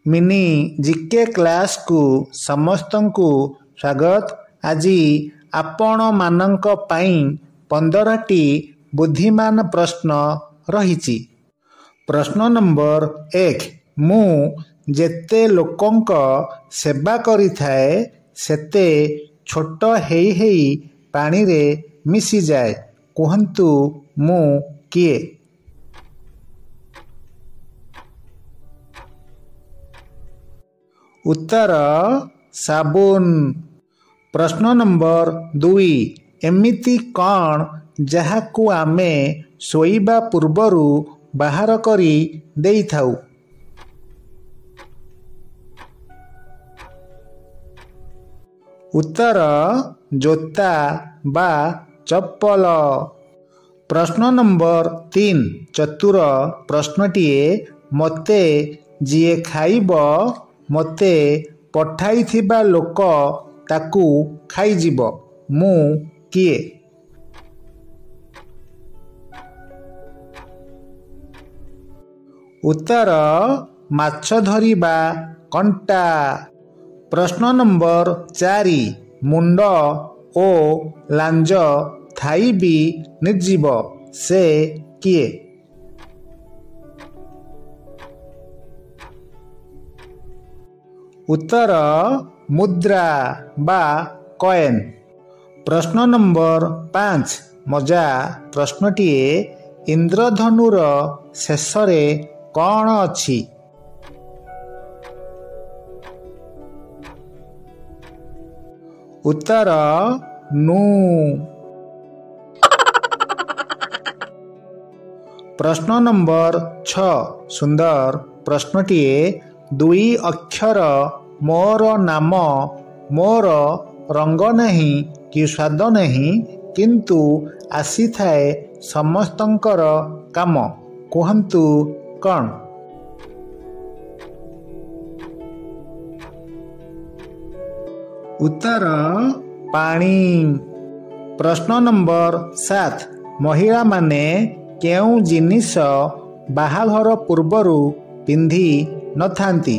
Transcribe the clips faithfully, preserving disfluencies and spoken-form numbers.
Mini GK class को समस्तंकु स्वागत। आज आपण मानंक पाई पंद्रहटी बुद्धिमान प्रश्न रहिछि। प्रश्न नंबर एक, मु जेते लोकंक सेवा करि थाए सेते छोट हेई हेई पानी रे मिसी जाए, कहंतु मु किए? उत्तर साबुन। प्रश्न नंबर दुई, एमिति कौन जहाकू आमे सोईबा पूर्वरु बाहर करी देई थाउ? उत्तर जोता बा चप्पल। प्रश्न नंबर तीन, चतुर प्रश्नटीए मते जिए खाइब मते पठाई थिबा लोक ताकू खाई जीव, मु किए? उत्तर माछ धरिबा कंटा। प्रश्न नंबर चारि, मुंड ओ लांज थाई भी निर्जीव, से किए? उत्तर मुद्रा बा कॉइन। प्रश्न नंबर पाँच, मजा प्रश्नटीए इंद्रधनुर शेषरे कौन अछि? उत्तर नु। प्रश्न नंबर छ, सुंदर प्रश्नटीए दुई अक्षर मोर नाम मोर रंग नहीं कि स्वाद नहीं किंतु आसी थाए समस्तंकर काम, कहंतु कौन? उत्तर पानी। प्रश्न नंबर सात, महिला माने केउ जिनिस बाहाघर पूर्वरु पिंधि नथांती?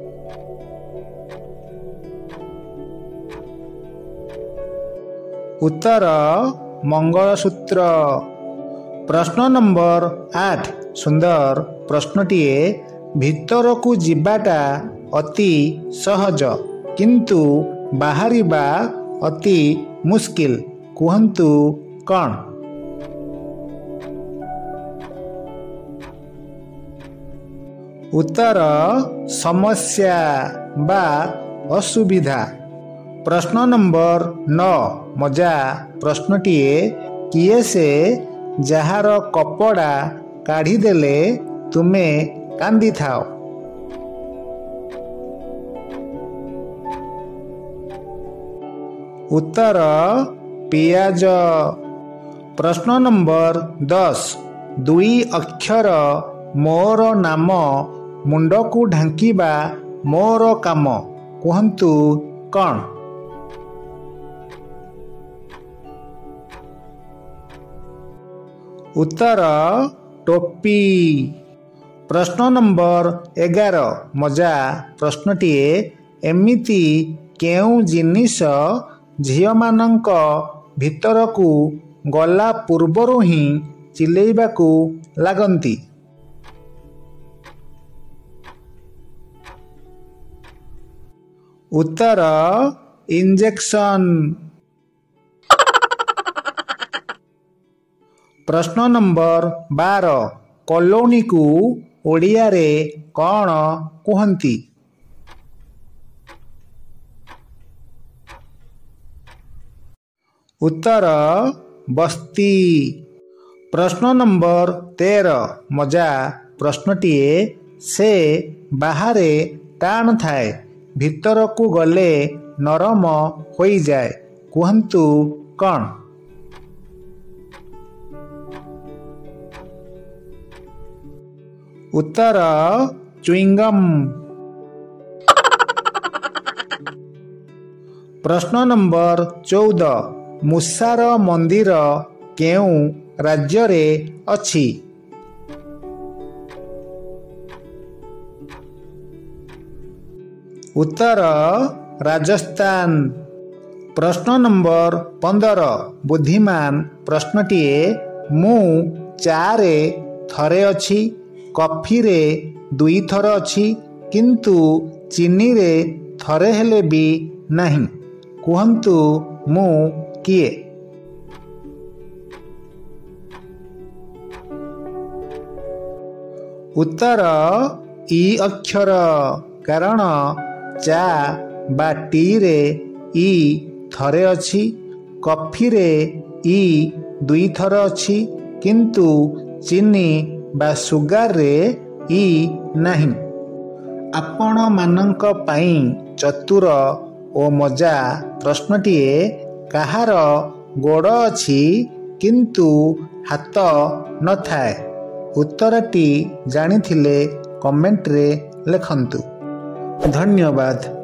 उत्तर मंगलसूत्र। प्रश्न नंबर आठ, सुंदर प्रश्नटीए भितरकू जिबाटा अति सहज किंतु बाहरिबा अति मुश्किल, कहंतु कौन? उत्तर समस्या बा असुविधा। प्रश्न नंबर नौ, मजा प्रश्नटीए किए से जहार कपड़ा काढ़ी देले तुमे कांदी थाओ? उत्तर पियाज। प्रश्न नंबर दस, दुई अक्षर मोर नाम मुंडकू ढांकीबा मोर काम, कहंतु कौन? उत्तर टोपी। प्रश्न नंबर एगार, मजा प्रश्नटीए एमिति केउ जिनिस झियो मानंक भितरकू गला पूर्वरु ही चिलेइबाकू लागंती? उत्तर इंजेक्शन। प्रश्न नंबर बार, कलोनी को ओडिया रे कौन कहंती? उत्तर बस्ती। प्रश्न नंबर तेरह, मजा प्रश्नटीए से बाहरे टाण थाए भितर को गले नरम होई जाए, कहंतु कौन? उत्तर च्युइंगम। प्रश्न नंबर चौदह, मूसार मंदिर केउ राज्य रे अछि? उत्तर राजस्थान। प्रश्न नंबर पंदर बुद्धिमान प्रश्नटीए मु चारे थरे अच्छी कॉफी रे दुई थर अच्छी किंतु चीनी रे थरे हेले भी नहीं कहतु मु किए। उत्तर ई अक्षर कारण चा बा टी रे ई थरे अच्छी कॉफी रे ई दुई थर अच्छी किंतु चीनी बा सुगार रे ई नहीं। आपण मानंक पाई चतुर ओ मजा प्रश्नटीए कहार गोड़ अच्छी किंतु हाथ न थाए उत्तरटी जानिथिले कमेंट रे लिखंतु। धन्यवाद।